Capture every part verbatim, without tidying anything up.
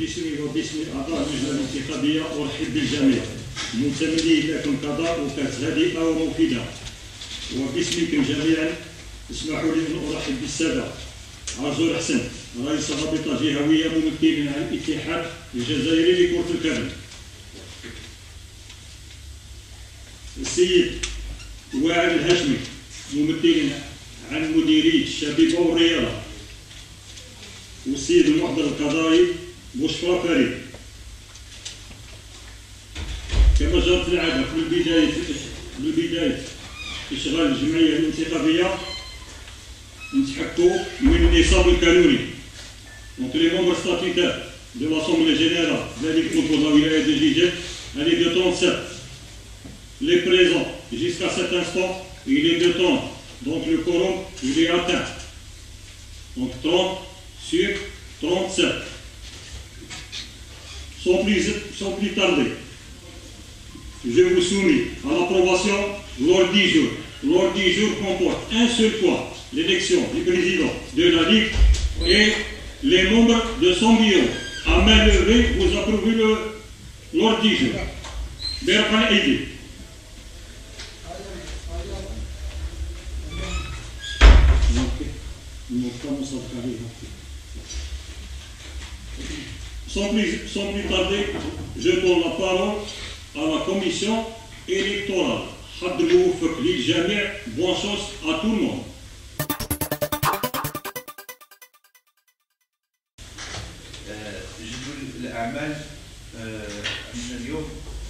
باسمي وباسم اعضاء اللجنه الانتخابيه ارحب بالجميع متمني لكم قضاء وكاس هادئه ومفيده. وباسمكم جميعا اسمحوا لي ان ارحب بالساده عاشور حسن رئيس رابطه جهويه ممثلا عن الاتحاد الجزائري لكره القدم، السيد واعر الهاشمي ممثلا عن مديريه الشبيبه والرياضه، والسيد المحضر القضائي بوشفرة فريد. كما جرت العاده في البدايه في البدايه اشغال الجمعيه الانتخابيه نتحكوا من النصاب القانوني. Donc les membres statutaires de l'Assemblée générale de la Ligue contre la wilaya de Jijel, elle est de trente-sept. Les présents jusqu'à cet instant, il est de trente. Donc le quorum, il est atteint. Donc trente sur trente-sept. Sans plus, sans plus tarder, je vous soumets à l'approbation l'ordre du jour. L'ordre du jour comporte un seul point, l'élection du président de la Ligue et les membres de son bureau. À main levée, vous approuvez l'ordre du jour. Berkan Aidi. Sans plus, sans plus tarder, je donne la parole à la commission électorale. Bonne chance à tout le monde. جدول الأعمال عندنا اليوم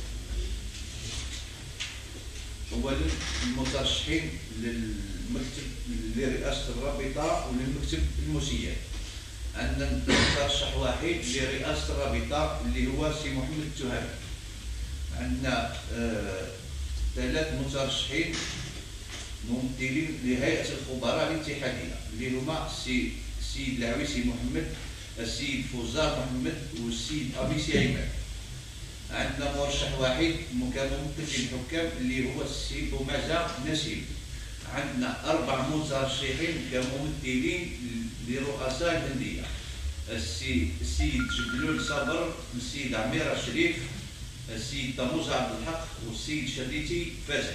أولا المترشحين للمكتب لرئاسة الرابطة وللمكتب المسير. عندنا مترشح واحد لرئاسة الرابطة اللي هو سي محمد التهامي. عندنا آه ثلاث مترشحين ممثلين لهيئة الخبراء الاتحادية اللي هما السي السيد العويسي محمد، السيد فوزار محمد والسيد أبيسي أيمن. عندنا مرشح واحد كممثل الحكام اللي هو السيد بومازا نسيم. عندنا أربع مترشحين كممثلين لرؤساء الأندية، السيد السيد جبلول صبر، السيد عمير الشريف، السيد تموز عبد الحق والسيد شريتي فازح.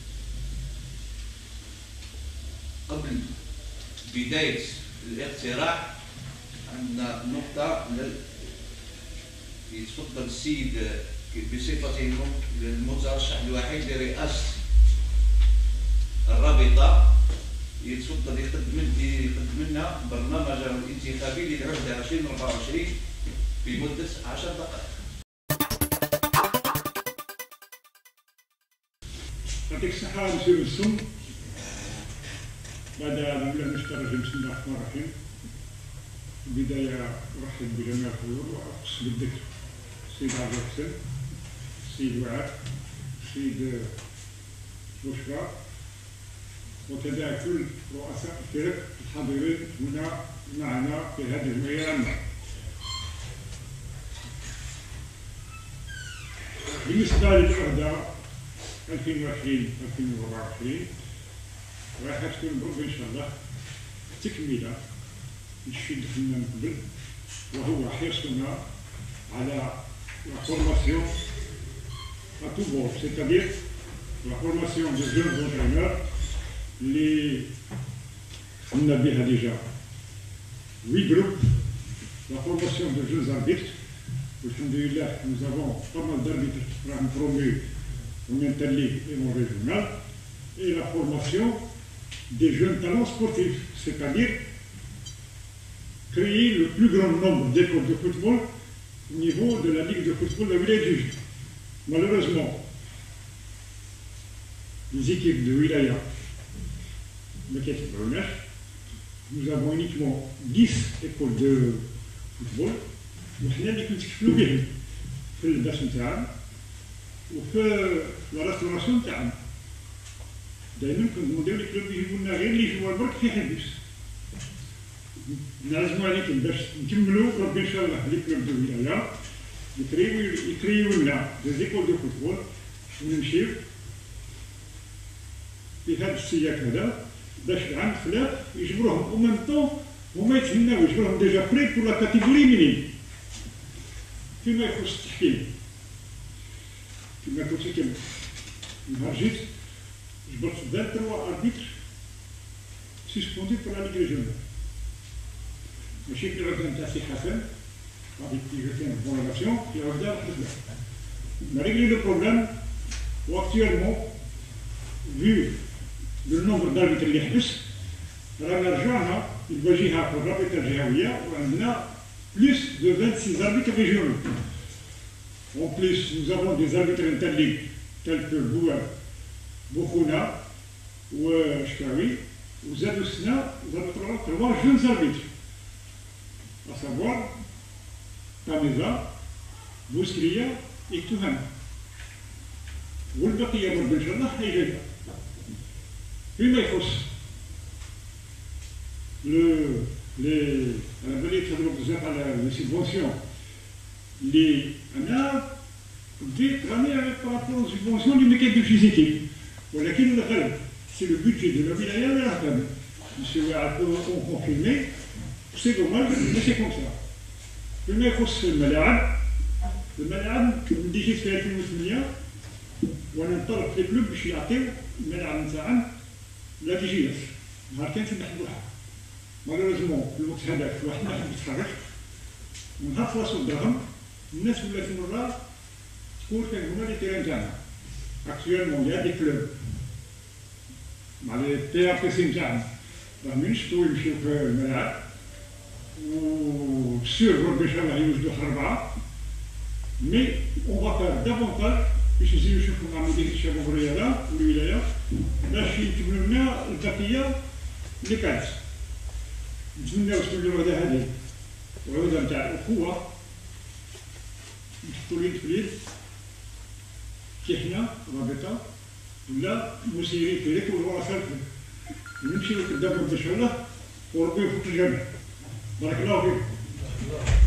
قبل بداية الاقتراع عندنا نقطة يتفضل السيد بصفته المترشح الوحيد لرئاسة الرابطة يتفضل يقدم يقدم لنا برنامجه الانتخابي للعهدة ألفين وأربعة وعشرين بمدة عشر دقائق. يعطيك الصحة مسيو السم. بعد نبدا نشتغل في بسم الله الرحمن الرحيم. في البداية أرحب بجميع الحضور وأخص بالذكر السيد عبد الحسن، السيد وعاد، السيد بشرى، وكذلك كل رؤساء الفرق الحاضرين هنا معنا في هذه الجمعية العامة. بالنسبة للعهدة ألفين وعشرين ألفين وأربعة وعشرين راح تكون برب إن شاء الله تكملة للشيء اللي كنا من قبل، وهو حرصنا على la formation à tout bord, c'est-à-dire la formation des jeunes entraîneurs. Les... On a bien déjà huit groupes, la formation de jeunes arbitres. Alhamdulillah, nous avons pas mal d'arbitres qui seront promus en interligue et en régional, et la formation des jeunes talents sportifs, c'est-à-dire créer le plus grand nombre d'écoles de football au niveau de la Ligue de football de la Wilaya de Jijel. Malheureusement, les équipes de Wilaya, nous avons uniquement dix écoles de football. وحنا اللي كنتكفلوا بهم في الدرس نتاعنا وفي الريستوراسيون نتاعنا. دائما كنقولوا لي كلوب يجيبوا لنا غير اللي يجيبوا برك في حبس. نعزموا عليكم باش نكملوا ربي ان شاء الله لي كلوب دو ولايه يكريو يكريو لنا دي زيكول دو فوتبول ونمشيو في هذا السياق هذا باش العام الخلاف يجبروهم او ميم طون هما يتهناو يجبروهم ديجا بري بور لا كاتيجوري مينيم. فيما يخص التحكيم كما قلت لك نهار جيت جبرت vingt trois arbitres suspendus pour la Ligue régionale. ماشي في العهده نتاع سي حسن غادي تيجي بون ريلاسيون في العهده واحد لا. On a réglé le problème où actuellement, vu le nombre d'arbitres اللي حبس رانا رجعنا الواجهه في الرابطه الجهويه وعندنا plus de vingt-six arbitres régionaux. En plus, nous avons des arbitres interligues tels que Bouab, Boukouna ou Shkawi. Vous avez aussi trois jeunes arbitres, à savoir Tameza, Bouskria et Touham. والبقية برضه إن شاء الله حيجينا. فيما يخص les أنا بديت نهضروا بزاف على لي سيبونسيون اللي أنا بديت راني بارابور aux subventions اللي ما كيديرش شي زيتي ولكن الغالب سي لو بودجي دو لا ولاية اللي راه تابع. مسيو يعرفوا اون كونفيرمي سي دوماج مي سي كوم سا. فيما يخص الملاعب الملاعب ملي جيت في ألفين وثمانية وانا نطلب في الكلوب باش يعطيو الملعب نتاعهم لا دي جي اس نهار كان تنحبوها. مالوريزمون في الوقت هذاك واحد ما حب يتحرك ونهار فلاسو الدرهم الناس ولات مرة تقول كان هما لي تيران تاعنا. اكتويلمون يا دي كلوب مع لي بي ار بي سي نتاعهم راهم ينشطوا يمشيو في الملاعب و سيغ ربي ان شاء الله يوجدوا أربعة. مي اون فا فار دافونتاج باش نزيدو نشوفو مع مديرية الشباب والرياضة والولاية باش يتبنوا لنا البقية اللي كانت. نتمناو تكون الوعدة هذه وعودة نتاع الأخوة نحطو اليد في اليد كي حنا رابطة ولا مسيرين في اليد والورثة ونمشيو قدام ربي إن شاء الله وربي يوفق الجميع. بارك الله فيكم.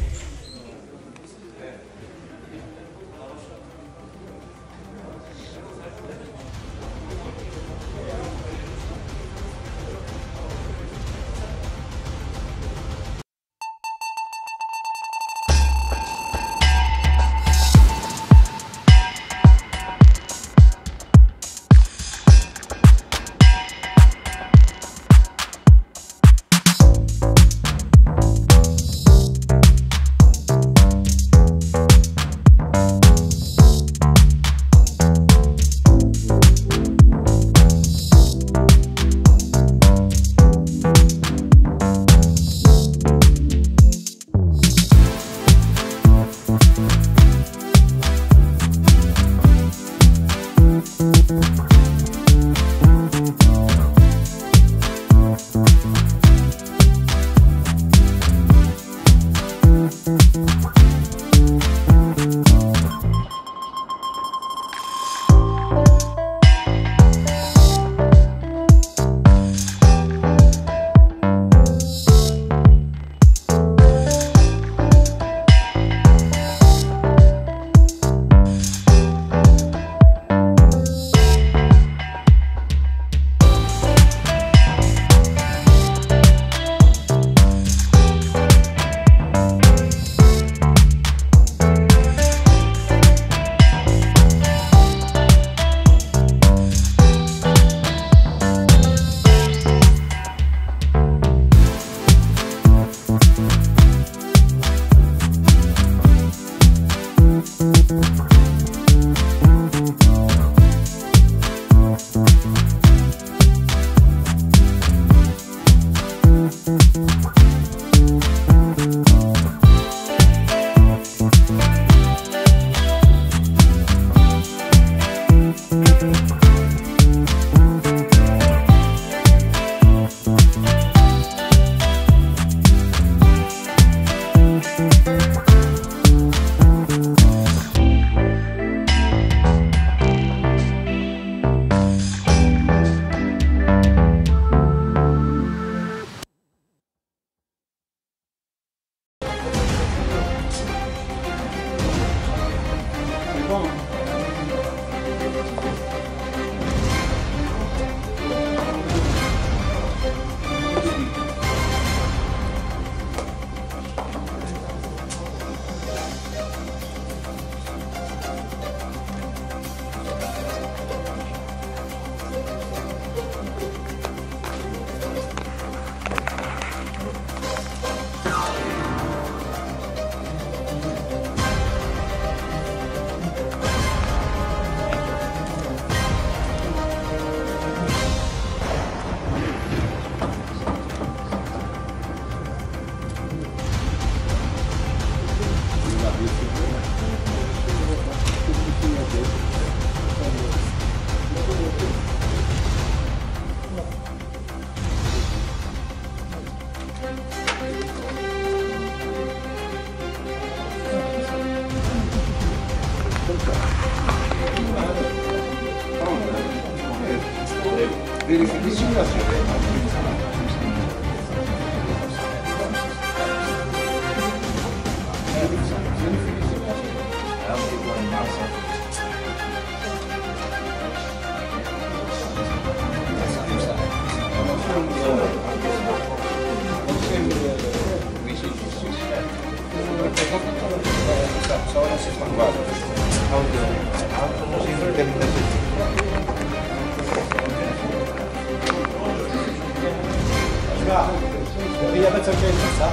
هي مثلا كاين خمسة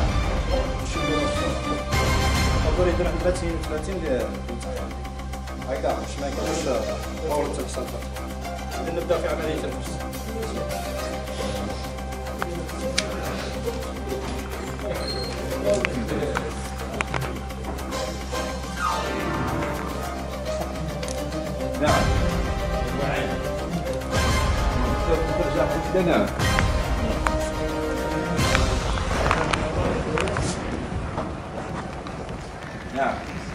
نقدر يدير واحد ثلاثين ثلاثين ديال هكا باش ما يكونش فور التكسر نبدا في عملية الفرز. نعم نعم نعم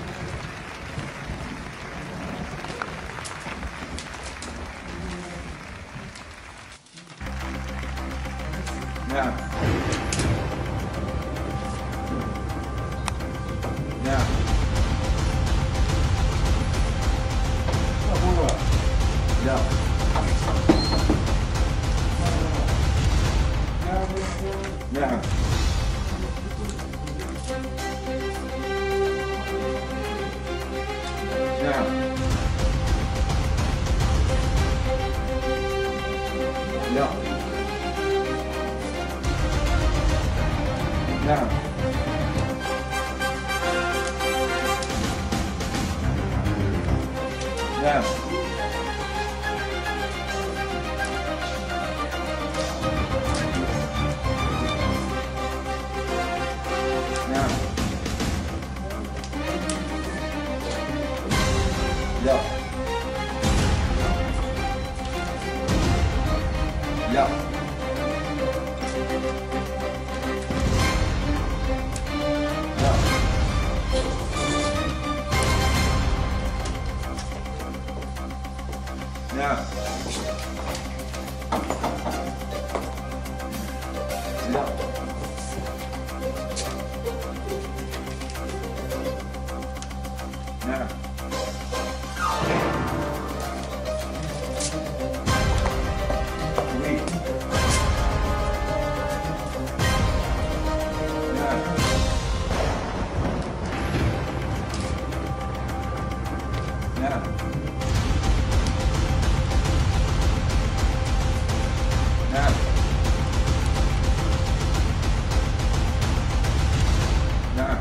نعم نعم لا نعم نعم لا نعم نعم نعم لا لا لا نعم لا نعم وي نعم نعم نعم نعم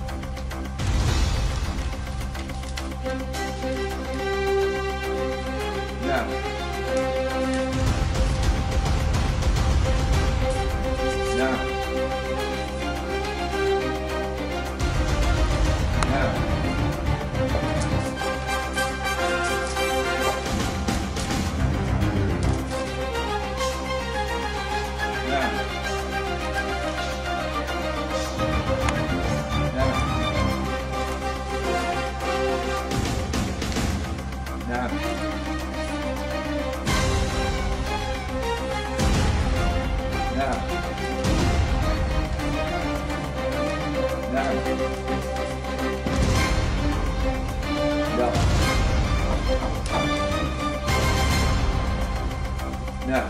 نعم نعم نعم نعم نعم نعم نعم لا نعم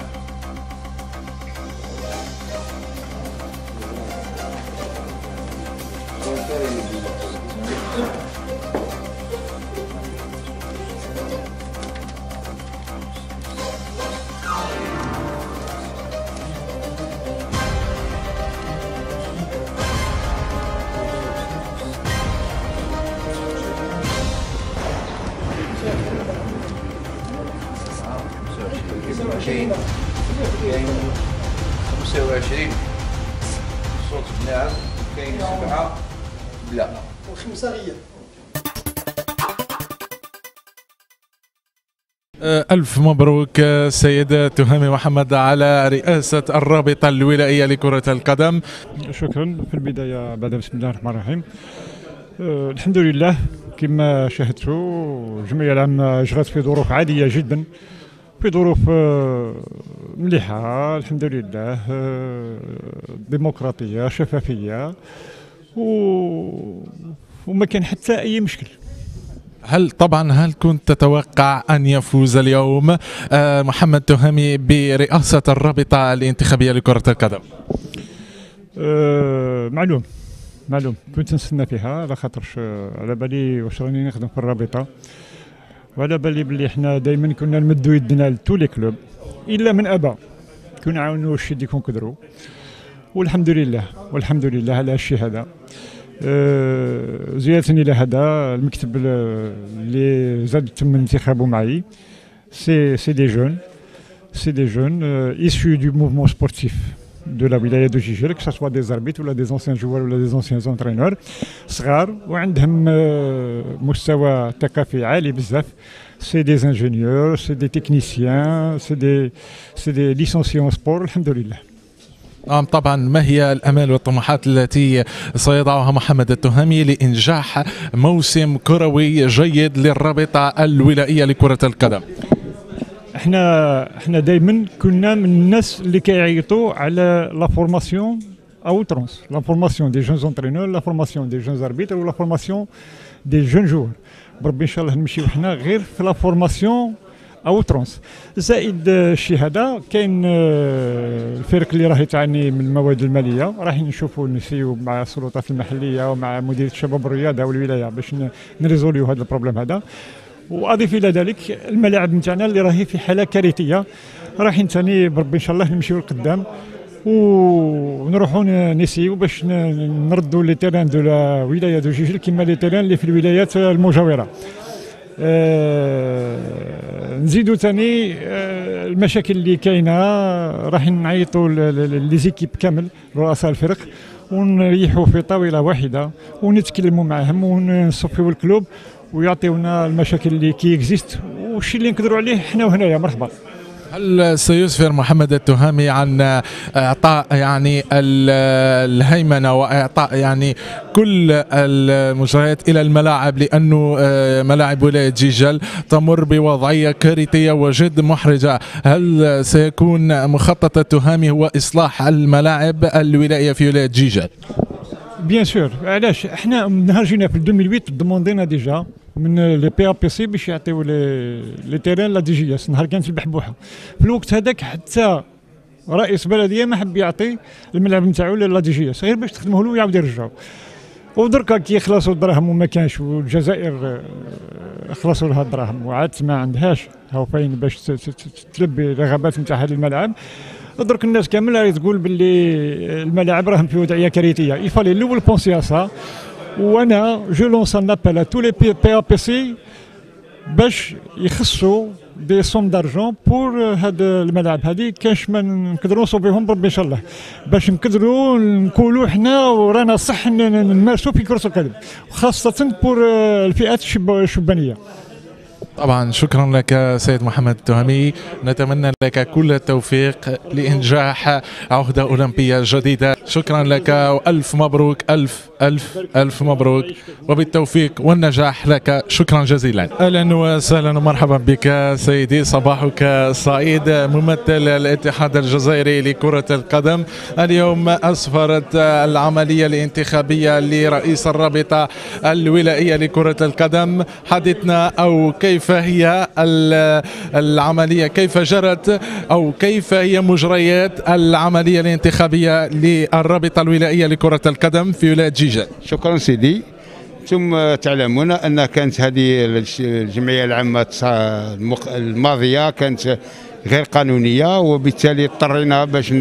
كاين كاين خمسة وعشرين صوت نعم، كاين سبعة لا وخمسة غياب. ألف مبروك سيدة تهامي محمد على رئاسة الرابطة الولائية لكرة القدم. شكرا. في البداية بعد بسم الله الرحمن الرحيم. أه الحمد لله كما شاهدتوا الجمعية العامة أجرت في ظروف عادية جدا، في ظروف آه، مليحه الحمد لله، آه، ديمقراطيه شفافيه و... وما كان حتى اي مشكل. هل طبعا هل كنت تتوقع أن يفوز اليوم آه، محمد تهامي برئاسة الرابطة الانتخابية لكرة القدم؟ أه معلوم معلوم كنت نستنى فيها، على خاطرش على بالي واش راني نخدم في الرابطة، وعلى بالي بلي حنا دائما كنا نمدوا يدنا لتو لي كلوب الا من ابى، كنا نعاونوا الشيء اللي كنقدروا، والحمد لله والحمد لله على الشيء هذا. أه زيادة إلى هذا المكتب اللي زاد تم انتخابه معي، سي سي دي جون سي دي جون issus du mouvement sportif de la ولاية دو جيجل، que ça soit des arbitres ولا des anciens joueurs ولا des anciens entraîneurs صغار وعندهم مستوى ثقافي عالي بزاف. سي دي ingénieurs، سي دي techniciens، سي دي سي دي licenciés en sport الحمد لله. نعم طبعا، ما هي الامال والطموحات التي سيضعها محمد التهامي لانجاح موسم كروي جيد للرابطه الولائيه لكره القدم؟ احنا احنا دائما كنا من الناس اللي كيعيطوا على لا فورماسيون او ترونس، لا فورماسيون دي جون انترينور، لا فورماسيون دي جون اربيتر ولا فورماسيون دي جون جوور. بربي ان شاء الله نمشيو حنا غير في لا فورماسيون او ترونس. زائد الشيء هذا كاين الفرق اللي راهي تعاني من المواد الماليه، راح نشوفوا نسيو مع السلطات المحليه ومع مديريه الشباب والرياضه والولايه باش نريزوليو هذا البروبليم هذا. واضيف الى ذلك الملاعب نتاعنا اللي راهي في حاله كارثيه، رايحين ثاني بربي ان شاء الله نمشيو لقدام ونروحوا نسيو باش نردوا لي تيران دو لا ولايه دو جيجل كما لي تيران اللي في الولايات المجاوره. آه نزيدوا ثاني آه المشاكل اللي كاينه، راح نعيطوا لي زيكيب كامل رؤساء الفرق ونريحوا في طاوله واحده ونتكلموا معهم ونصفيو الكلوب ويعطيونا المشاكل اللي كي اكزيست والشيء اللي نقدروا عليه حنا وهنايا. مرحبا. هل سيسفر محمد التهامي عن اعطاء يعني الهيمنه واعطاء يعني كل المجريات الى الملاعب، لانه ملاعب ولايه جيجل تمر بوضعيه كارثيه وجد محرجه؟ هل سيكون مخطط التهامي هو اصلاح الملاعب الولائيه في ولايه جيجل؟ بيان سور، علاش احنا نهار جينا في ألفين وثمانية دوموندينا ديجا من لي بي ا بي سي باش يعطيو لي لي تيران لا دي جي اس، نهار كانت البحبوحه. في الوقت هذاك حتى رئيس بلديه ما حب يعطي الملعب نتاعو لا دي جي اس غير باش تخدموه له ويعاود يرجعو. ودركا كي خلصوا الدراهم وما كانش، والجزائر خلصوا لها الدراهم وعاد ما عندهاش هاو فين باش تلبي الرغبات نتاع هذا الملعب. درك الناس كامل راهي تقول باللي الملاعب راهم في وضعيه كارثيه. يفالي الاول بونسي ا سا، وانا جو لونس ان ابل ا تو لي بي ا بي سي باش يخصوا دي سوم دارجون بور هاد الملاعب هذه، كاش ما نقدروا نصوبيهم بربي ان شاء الله، باش نقدروا نقولوا حنا ورانا صح نمارسوا في كرة القدم، وخاصة بور الفئات الشبانية. طبعا شكرا لك سيد محمد التهامي، نتمنى لك كل التوفيق لإنجاح عهدة أولمبية جديدة. شكرا لك وألف مبروك، ألف ألف ألف مبروك وبالتوفيق والنجاح لك. شكرا جزيلا. أهلا وسهلا ومرحبا بك سيدي، صباحك سعيد. ممثل الاتحاد الجزائري لكرة القدم، اليوم أسفرت العملية الانتخابية لرئيس الرابطة الولائية لكرة القدم. حدثنا أو كيف هي العملية، كيف جرت أو كيف هي مجريات العملية الانتخابية للرابطة الولائية لكرة القدم في ولاية جيجل؟ شكرا سيدي. ثم تعلمون أن كانت هذه الجمعية العامة الماضية كانت غير قانونية، وبالتالي اضطرينا باش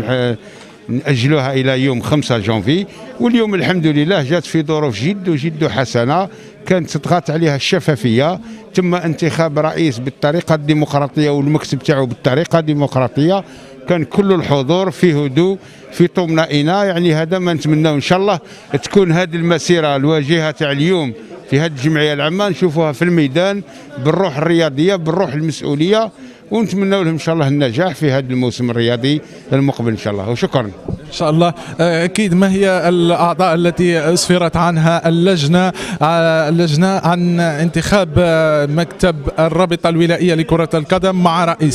نأجلوها إلى يوم خمسة جانفي، واليوم الحمد لله جات في ظروف جد جد حسنة، كانت تضغط عليها الشفافية، تم انتخاب رئيس بالطريقة الديمقراطية والمكتب تاعو بالطريقة الديمقراطية، كان كل الحضور في هدوء في طمأنينة. يعني هذا ما نتمناه إن شاء الله تكون هذه المسيرة الواجهة تاع اليوم في هذه الجمعية العامة نشوفوها في الميدان بالروح الرياضية بالروح المسؤولية، ونتمنى لهم ان شاء الله النجاح في هذا الموسم الرياضي المقبل ان شاء الله، وشكرا. ان شاء الله. اكيد، ما هي الاعضاء التي اسفرت عنها اللجنه اللجنه عن انتخاب مكتب الرابطه الولائيه لكره القدم مع رئيسه؟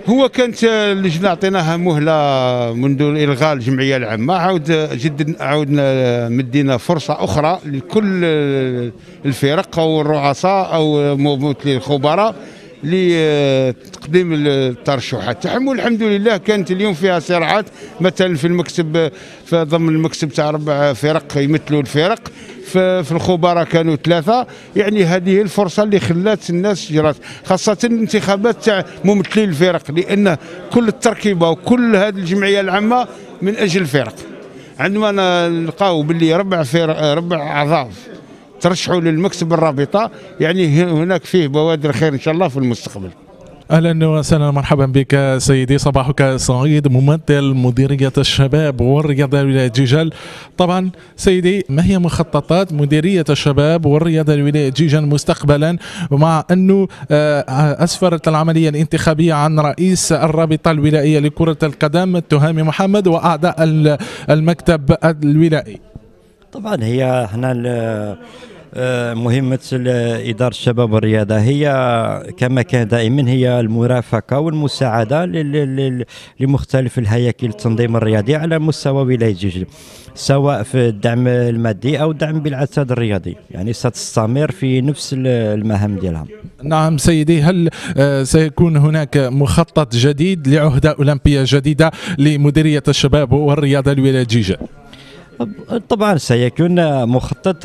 هو كانت اللجنه عطيناها مهله منذ الغاء الجمعيه العامه، عاود جد عاودنا مدينا فرصه اخرى لكل الفرق او الرؤساء او ممثلي الخبراء لتقديم الترشحات تاعهم، والحمد لله كانت اليوم فيها صراعات. مثلا في المكتب، في ضمن المكتب تاع ربع فرق يمثلوا الفرق، في الخبراء كانوا ثلاثه. يعني هذه الفرصه اللي خلات الناس جرات، خاصه الانتخابات تاع ممثلي الفرق، لان كل التركيبه وكل هذه الجمعيه العامه من اجل الفرق. عندما نلقاو باللي ربع فرق ربع اعضاء ترشحوا للمكتب الرابطه، يعني هناك فيه بوادر خير ان شاء الله في المستقبل. اهلا وسهلا، مرحبا بك سيدي، صباحك سعيد، ممثل مديريه الشباب والرياضه ولايه جيجل. طبعا سيدي، ما هي مخططات مديريه الشباب والرياضه لولايه جيجل مستقبلا، مع انه اسفرت العمليه الانتخابيه عن رئيس الرابطه الولائيه لكره القدم التهامي محمد واعضاء المكتب الولائي؟ طبعا هي هنا مهمة إدارة الشباب والرياضة هي كما كان دائما هي المرافقة والمساعدة لمختلف الهياكل التنظيم الرياضي على مستوى ولاية جيجل، سواء في الدعم المادي أو الدعم بالعتاد الرياضي، يعني ستستمر في نفس المهام ديالها. نعم سيدي، هل سيكون هناك مخطط جديد لعهدة أولمبية جديدة لمديرية الشباب والرياضة لولاية جيجل؟ طبعا سيكون مخطط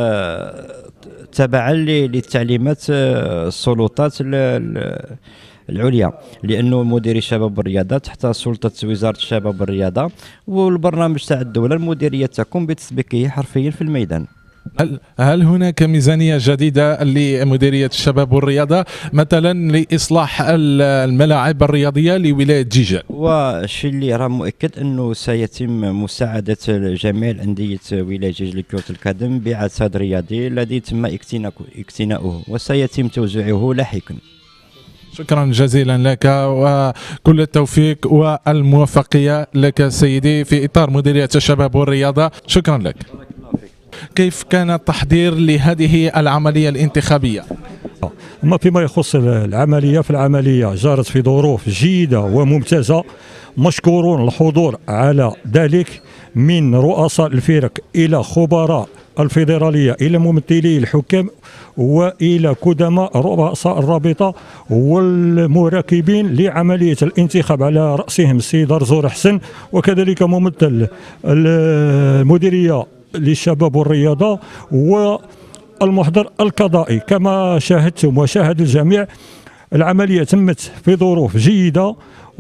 تبعا للتعليمات السلطات العليا، لانه مديري الشباب والرياضه تحت سلطه وزاره الشباب والرياضه، والبرنامج تاع الدوله المديريه تقوم بتطبيقه حرفيا في الميدان. هل هل هناك ميزانيه جديده لمديريه الشباب والرياضه مثلا لاصلاح الملاعب الرياضيه لولايه جيجل؟ والشيء اللي راه مؤكد انه سيتم مساعده جميع انديه ولايه جيجل لكره القدم بعتاد رياضي الذي تم اقتناؤه وسيتم توزيعه لاحقا. شكرا جزيلا لك وكل التوفيق والموفقيه لك سيدي في اطار مديريه الشباب والرياضه. شكرا لك. كيف كان التحضير لهذه العملية الانتخابية؟ أما فيما يخص العملية، فالعملية جرت في ظروف جيدة وممتازة، مشكورون الحضور على ذلك من رؤساء الفرق إلى خبراء الفيدرالية إلى ممثلي الحكام وإلى قدماء رؤساء الرابطة والمراقبين لعملية الانتخاب، على رأسهم السيد أرزور حسن، وكذلك ممثل المديرية للشباب والرياضة والمحضر القضائي. كما شاهدتم وشاهد الجميع، العملية تمت في ظروف جيدة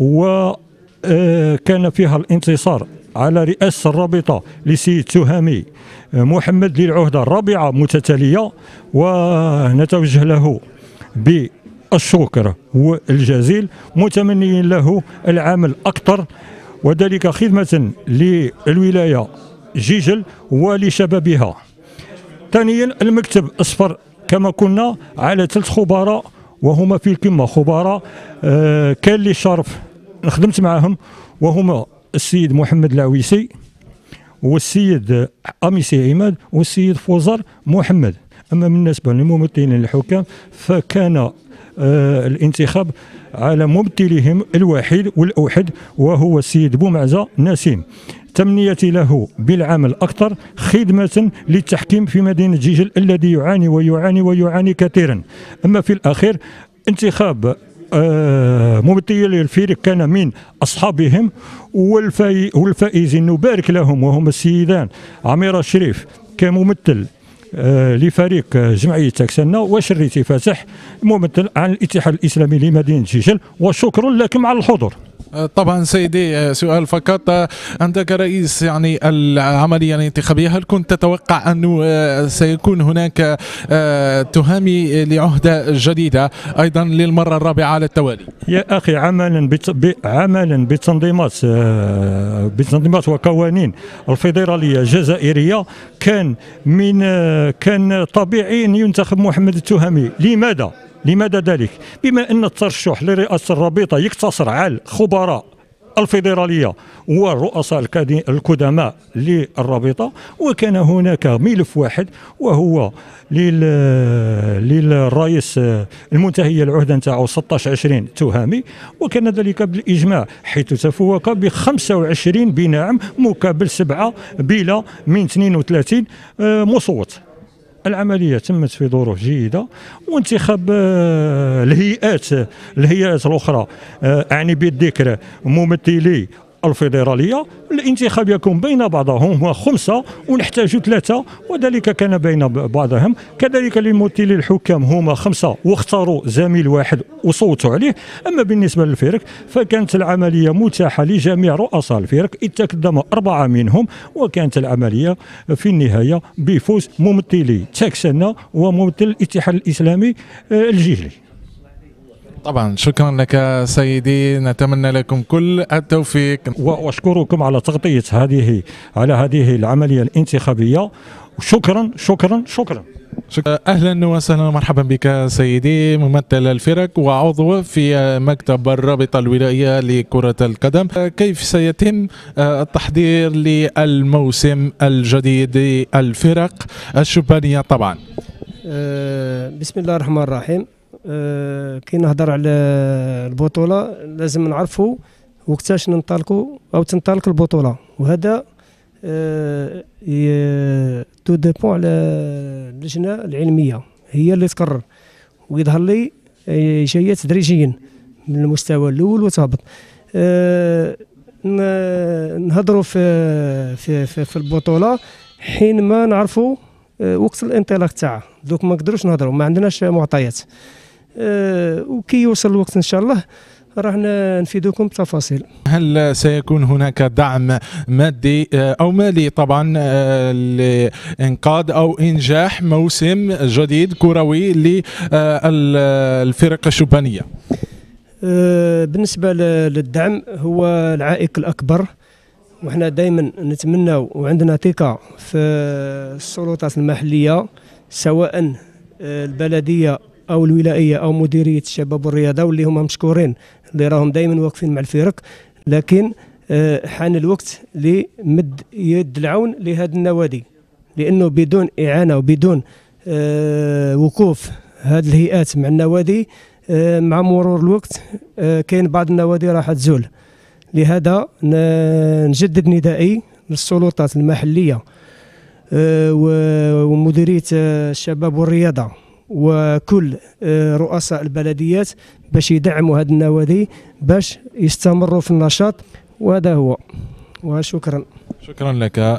وكان فيها الانتصار على رئاسة الرابطة لسيد تهامي محمد للعهدة الرابعة متتالية، ونتوجه له بالشكر والجزيل، متمنيين له العمل أكثر، وذلك خدمة للولاية جيجل ولشبابها. ثانيا، المكتب أسفر كما كنا على ثلاث خبراء وهما في القمة خبراء آه كان لي الشرف خدمت معهم، وهما السيد محمد العويسي والسيد أميسي عماد والسيد فوزر محمد. أما بالنسبة للممثلين الحكام فكان آه الانتخاب على ممثلهم الواحد والأوحد وهو السيد بومعزة نسيم. تمنيتي له بالعمل أكثر خدمة للتحكيم في مدينة جيجل الذي يعاني ويعاني ويعاني كثيرا. أما في الأخير انتخاب آه ممثلي الفريق كان من أصحابهم، والفائزين نبارك لهم وهم السيدان عميرة الشريف كممثل آه لفريق جمعية تاكسنا، وشريتي فاتح ممثل عن الاتحاد الإسلامي لمدينة جيجل. وشكرا لكم على الحضور. طبعا سيدي، سؤال فقط، أنت كرئيس يعني العملية الانتخابية، هل كنت تتوقع أنه سيكون هناك تهامي لعهدة جديدة أيضا للمرة الرابعة على التوالي؟ يا أخي، عملا عملا بتنظيمات بتنظيمات وقوانين الفيدرالية الجزائرية كان من كان طبيعي أن ينتخب محمد التهامي. لماذا؟ لماذا ذلك؟ بما أن الترشح لرئاسة الرابطة يقتصر على خبراء الفيدرالية والرؤساء القدماء للرابطة، وكان هناك ملف واحد وهو للرئيس المنتهي العهدة نتاعو ستة عشر عشرين تهامي، وكان ذلك بالإجماع حيث تفوق ب خمسة وعشرين بنعم مقابل سبعة بلا من اثنين وثلاثين مصوت. العملية تمت في ظروف جيدة، وانتخاب الهيئات الهيئات الأخرى أعني بالذكر ممثلي الفيدرالية، الانتخاب يكون بين بعضهم هما خمسة ونحتاج ثلاثة، وذلك كان بين بعضهم. كذلك لممثلي الحكام هما خمسة واختاروا زميل واحد وصوتوا عليه. أما بالنسبة للفرق فكانت العملية متاحة لجميع رؤساء الفرق، إذ تقدم أربعة منهم، وكانت العملية في النهاية بفوز ممثلي تاكسنا وممثل الاتحاد الإسلامي الجيهلي. طبعا شكرا لك سيدي، نتمنى لكم كل التوفيق، واشكركم على تغطية هذه على هذه العملية الانتخابية. شكرا شكرا شكرا. اهلا وسهلا ومرحبا بك سيدي، ممثل الفرق وعضو في مكتب الرابطه الولائيه لكره القدم. كيف سيتم التحضير للموسم الجديد للفرق الشبانيه؟ طبعا بسم الله الرحمن الرحيم. أه كي نهضر على البطولة لازم نعرفوا وقتاش ننطلقوا أو تنطلق البطولة، وهذا أه تو ديبون على اللجنة العلمية هي اللي تقرر، ويظهر لي جاية تدريجيا من المستوى الأول وتهبط. أه نهضروا في في في, في البطولة حينما نعرفوا وقت الانطلاق تاعها. دوك ما نقدروش نهضروا، ما عندناش معطيات. أه وكي يوصل الوقت ان شاء الله راح نفيدكم بتفاصيل. هل سيكون هناك دعم مادي او مالي طبعا لانقاذ او انجاح موسم جديد كروي للفرق الشبانيه؟ أه بالنسبه للدعم هو العائق الاكبر، وحنا دائما نتمناو وعندنا ثقه في السلطات المحليه سواء البلديه او الولائيه او مديريه الشباب والرياضه، واللي هما مشكورين اللي راهم دائما واقفين مع الفرق. لكن حان الوقت لمد يد العون لهذه النوادي، لانه بدون اعانه وبدون وقوف هذه الهيئات مع النوادي مع مرور الوقت كاين بعض النوادي راح تزول. لهذا نجدد ندائي للسلطات المحليه ومديريه الشباب والرياضه وكل رؤساء البلديات باش يدعموا هذه النوادي باش يستمروا في النشاط، وهذا هو. وشكرا. شكرا لك.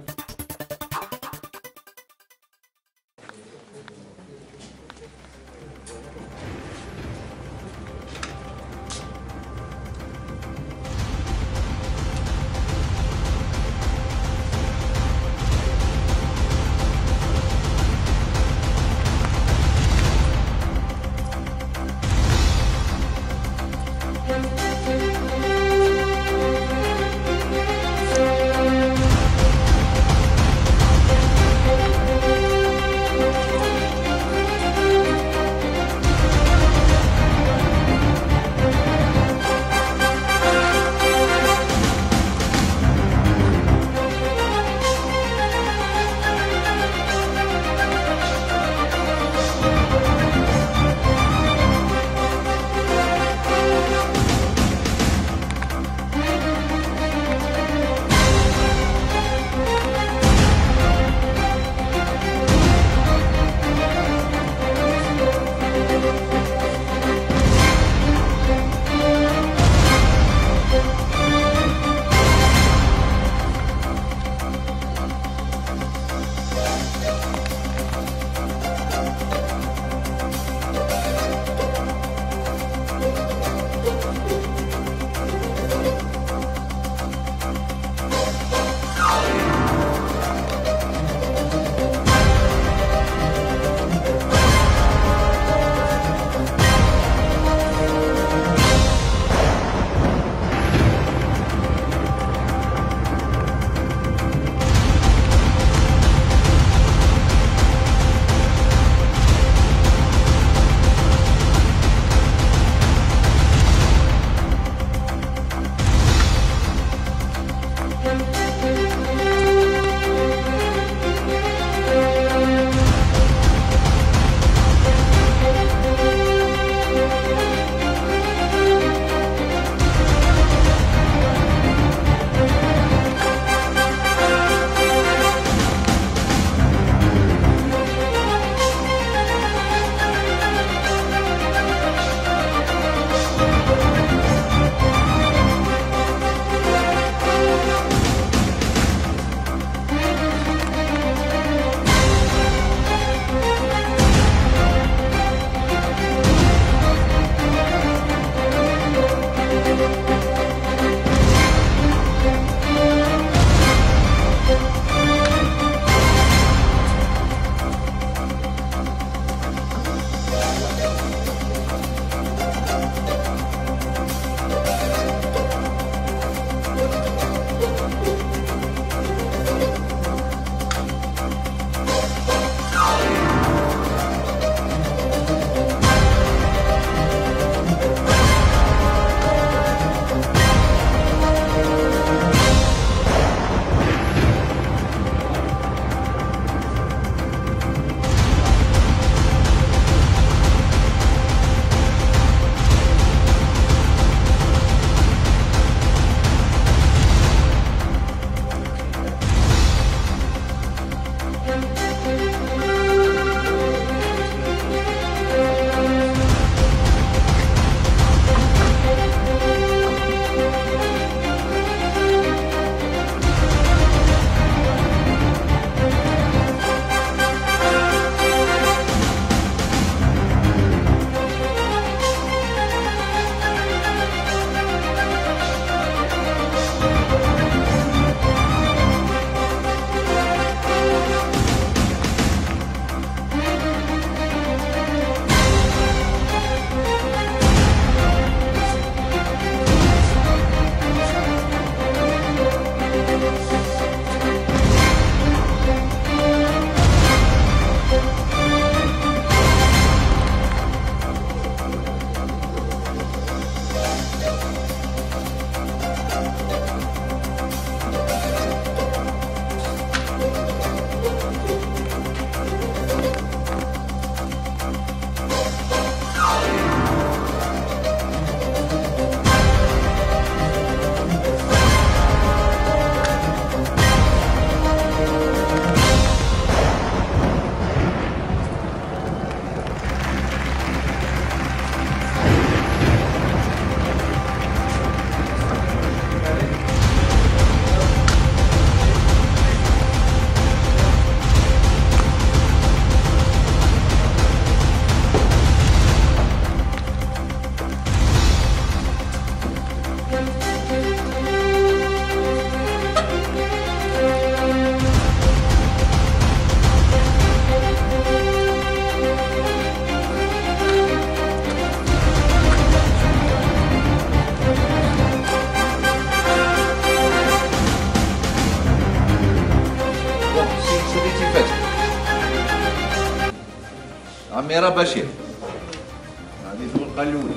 عميرة بشير. هذه الورقة الأولى.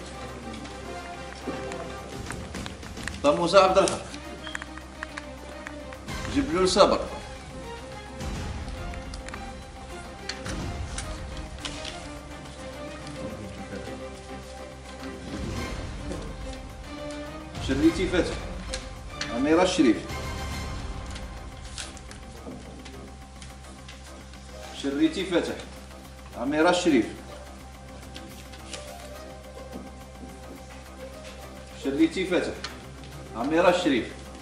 طموسة عبد الحق. جبلول صبر. شريتي فتح. عميرة الشريف. شريتي فتح. عميرة الشريف. شريتي فتح. عميرة الشريف.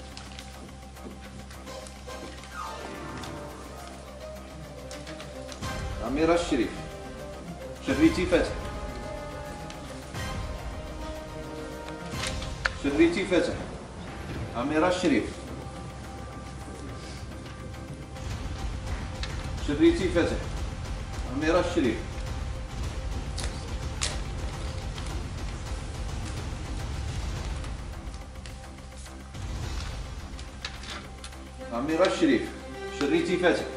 عميرة الشريف. شريتي فتح. شريتي فتح. عميرة الشريف. شريتي فتح. عميرة الشريف. عميرة الشريف. شريتي فتح.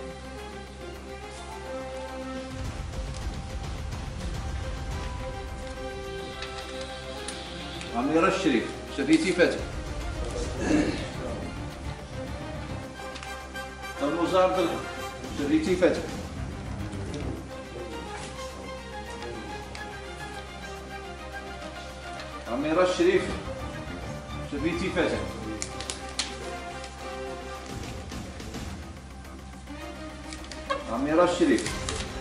عميرة الشريف. شريتي فتح. طلوز عبد الحق. شريتي فتح. عميرة الشريف. شريتي فتح. عميرة الشريف.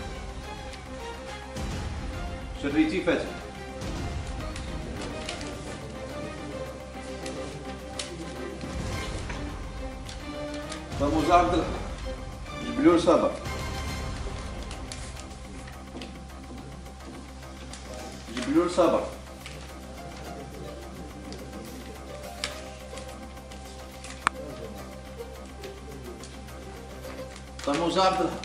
شريتي فتح. طموز عبد الحق. جبلول صبر. جبلول صبر. طموز عبد الحق.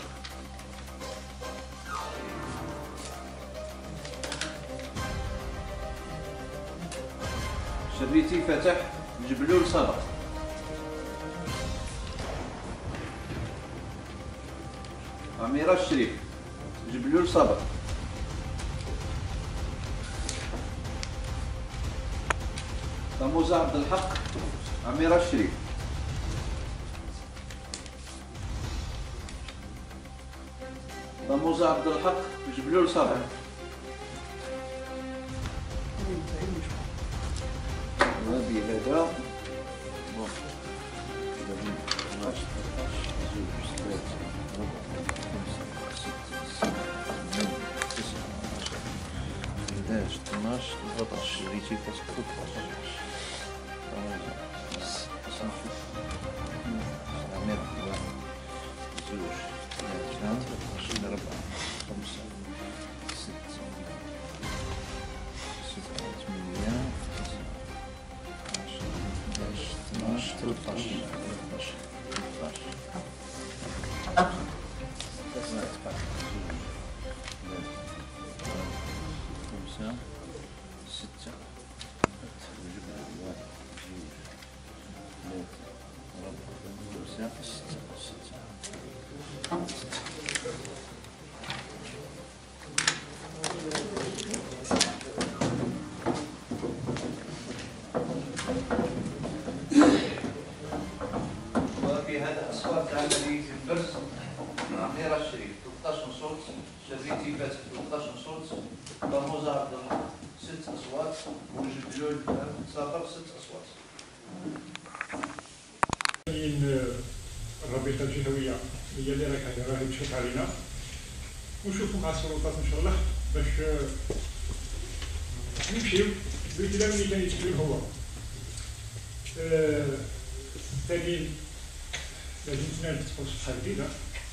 شريتي فتح. جبلول صبر. عميرة الشريف. جبلول صبر. طموز عبد الحق. عميرة الشريف. طموز عبد الحق. جبلول صبر. نبي هذا احداش اثناش ثلاثطاش. شريتي فتح ثلاثطاش. عميرة واحد زوج ثلاثة أربعة خمسة ستة سبعة ثمانية تسعة عشرة احداش اثناش ثلاثطاش ثلاثطاش ثلاثطاش خمسة ستة واحد زوج ثلاثة أربعة خمسة ستة ستة وفي هذا أصوات عملية البرز. عميرة الشريف ثلاثطاش صوت. شريتي فتح ثلاثطاش صوت. طموز عبد الحق ست أصوات. وجبلول صابر ست أصوات. الرابطة الجهوية هي اللي راهي راهي تشوف علينا ونشوفوا مع السلطات إن شاء الله باش نمشيو بالكلام اللي كان يتكلم هو. ثاني لازم نتفقوا صفحة جديدة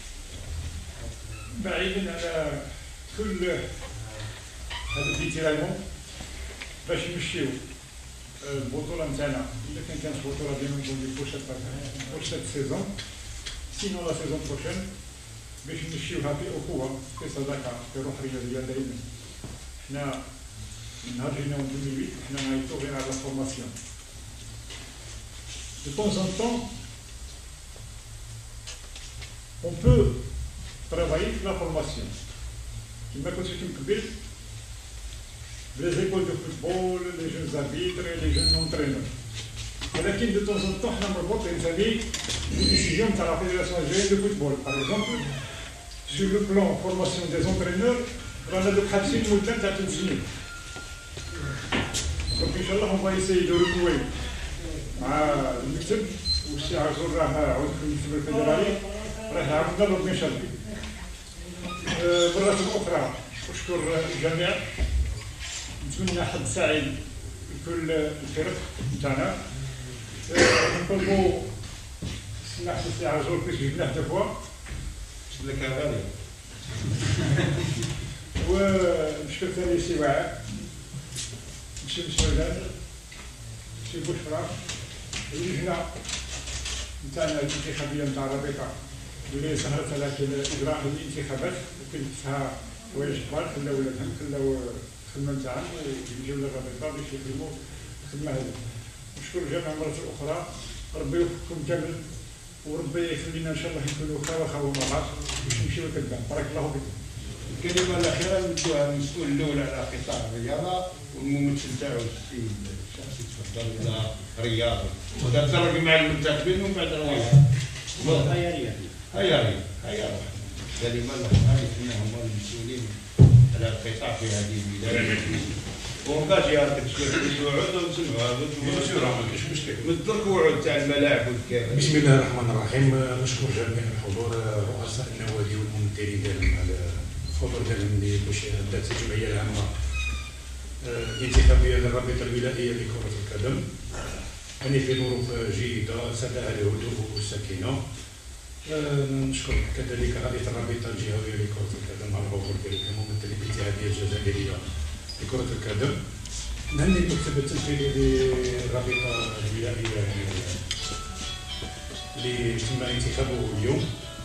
بعيدا على كل هذا الديتيرالمون باش نمشيو البطولة نتاعنا إذا كان كانت بطولة ديما نكون بوشات بوشات سيزون سينو لا سيزون بروشين باش نمشيوها في أخوة في صداقة في روح رياضية دائما. حنا من نهار جينا من ألفين وثمانية حنا نعيطو غير على فورماسيون. De temps en temps, on peut travailler la formation. كما كنت قلت قبل لي زيكول دو فوتبول لي جون زابيتر لي جون اونترينور ولكن دو طون طون حنا مربوطين ثاني دي ديسيزيون تاع لا فيدراسيون الجزائريه دو فوتبول باغ اكزومبل سور لو بلان فورماسيون دي زونترينور رانا دوك حابسين مده تاع ثلاث سنين دونك ان شاء الله اون فاي سي دو ريكوي مع المكتب والسي عاشور راه عاود في المكتب الفيدرالي راه عاودنا له ان شاء الله. مرة أخرى أشكر الجميع نتمنى حظ سعيد لكل الفرق نتاعنا. نطلبوا سماحة السي عاشور كيفاش جبناه دو فوا لك غالي ونشكر ثاني السي وعاء السي مسعودان السي بشرى اللجنة نتاعنا الانتخابية نتاع الرابطة اللي سهلت على إجراء الانتخابات وكلفتها حوايج كبار خلاو ولادهم خلاو الخدمة نتاعهم ويجيو للرابطة باش يخدموا الخدمة هذه. نشكر الجميع مرة أخرى ربي يوفقكم كامل وربي يخلينا إن شاء الله نكونوا خاوة خاوة مع بعض باش نمشيو لقدام. بارك الله فيكم. الكلمة الأخيرة ندوها المسؤول الأول على قطاع الرياضة والممثل تاعو السيد الشخصي تفضل إلى رياضي وتتفرق مع المنتخبين ومن بعد نواجه. هيا رياضي. هيا رياضي. هيا واحد. كلمة الأخيرة إنهم المسؤولين على القطاع في هذه البلاد. ومباشر يعطيك شوية وعود ونسمعوا هذا. بيان ما كاينش مشكل. مثلك وعود تاع الملاعب والكذا. بسم الله الرحمن الرحيم. نشكر جميع الحضور رؤساء النوادي والممثلين ديالهم على الحضور ديالهم لمشاهدة الجمعية العامة الانتخابية للرابطة الولائية لكرة القدم. يعني في ظروف جيدة سادها الهدوء والسكينة. نشكر كذلك رئيس الرابطة الجهوية لكرة القدم على الحضور ديالو كممثل الاتحادية الجزائرية لكرة القدم. نهني المكتب التنفيذي للرابطة الولائية اللي تم انتخابه اليوم.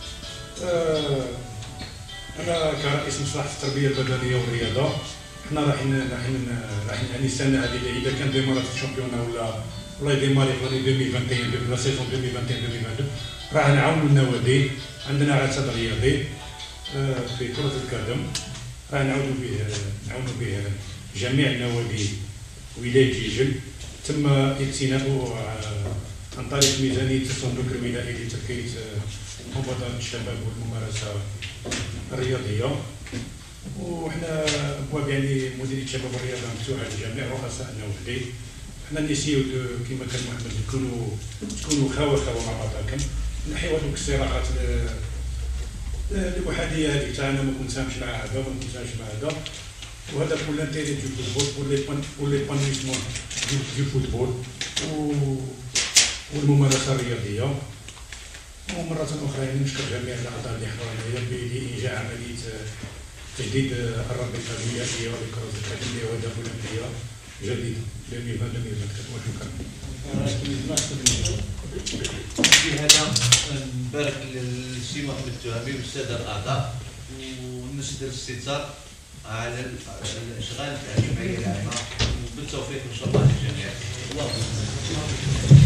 أنا كرئيس مصلحة التربية البدنية والرياضة حنا رايحين رايحين رايحين هذه السنة هذه إذا كان ديمارات الشامبيونا ولا ولا يديماري في ألفين وواحد وعشرين لا سيزون ألفين وواحد وعشرين ألفين واثنين راح نعاونوا النوادي. عندنا عدد رياضي في كرة القدم راح نعاونوا به نعاونوا به جميع النوادي ولاية جيجل. تم اقتناؤه عن طريق ميزانية الصندوق الولائي لتركيز مبادرة الشباب والممارسة الرياضية. وحنا ابواب يعني مديريه الشباب والرياضه مفتوحه لجميع رؤساء النوادي. حنا نسيو كما كان محمد تكونوا تكونوا خاوه خاوه مع بعضكم نحيو هذوك الصراعات الوحديه هذه تاعنا ما كنساهمش مع هذا وما كنساهمش مع هذا. وهذا كل انتيري دو فوتبول بور لي بانيشمون دو فوتبول والممارسه الرياضيه. ومره اخرى يعني نشكر جميع الاعضاء اللي حضروا معايا بانجاح عمليه تجديد الرابطة الولائية لكرة القدم لأهداف أولمبية جديدة ألفين وعشرين وشكرا. في هذا نبارك للسي محمد التهامي والسادة الأعضاء ونشد الاستفسار على الإشغال تاع الجمعية العامة وبالتوفيق إن شاء الله للجميع.